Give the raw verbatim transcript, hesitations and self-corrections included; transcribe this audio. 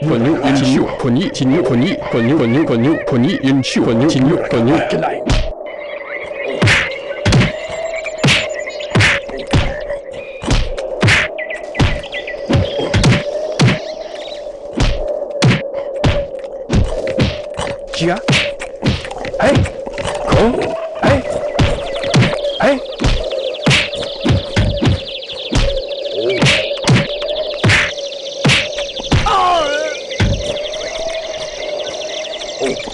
滚牛引球，滚一进牛，滚一滚牛，滚牛滚牛，滚一引球，滚牛进牛，滚牛。Gia, hey, go, hey, hey. Oh. Oh.